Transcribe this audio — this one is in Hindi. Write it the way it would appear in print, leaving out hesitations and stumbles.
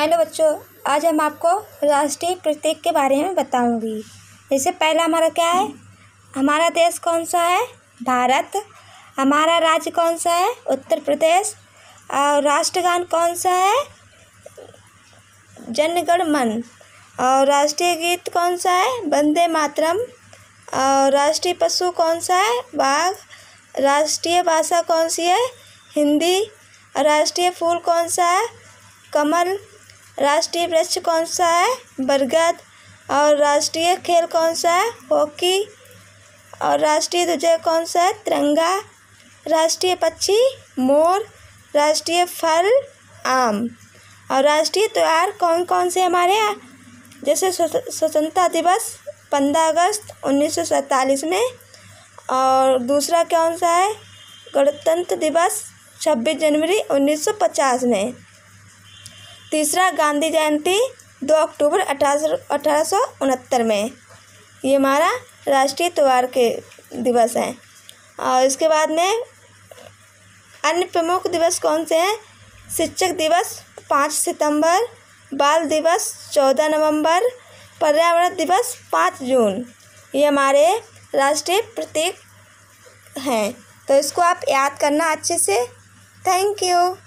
हेलो बच्चों, आज हम आपको राष्ट्रीय प्रतीक के बारे में बताऊंगी। जैसे पहला हमारा क्या है, हमारा देश कौन सा है, भारत। हमारा राज्य कौन सा है, उत्तर प्रदेश। और राष्ट्रगान कौन सा है, जन गण मन। और राष्ट्रीय गीत कौन सा है, वंदे मातरम। और राष्ट्रीय पशु कौन सा है, बाघ। राष्ट्रीय भाषा कौन सी है, हिंदी। राष्ट्रीय फूल कौन सा है, कमल। राष्ट्रीय वृक्ष कौन सा है, बरगद। और राष्ट्रीय खेल कौन सा है, हॉकी। और राष्ट्रीय ध्वज कौन सा है, तिरंगा। राष्ट्रीय पक्षी मोर। राष्ट्रीय फल आम। और राष्ट्रीय त्यौहार कौन कौन से हमारे यहाँ, जैसे स्वतंत्रता दिवस 15 अगस्त 1947 में। और दूसरा कौन सा है, गणतंत्र दिवस 26 जनवरी 1950 में। तीसरा गांधी जयंती 2 अक्टूबर 1869 में। ये हमारा राष्ट्रीय त्यौहार के दिवस हैं। और इसके बाद में अन्य प्रमुख दिवस कौन से हैं, शिक्षक दिवस 5 सितंबर, बाल दिवस 14 नवंबर, पर्यावरण दिवस 5 जून। ये हमारे राष्ट्रीय प्रतीक हैं, तो इसको आप याद करना अच्छे से। Thank you.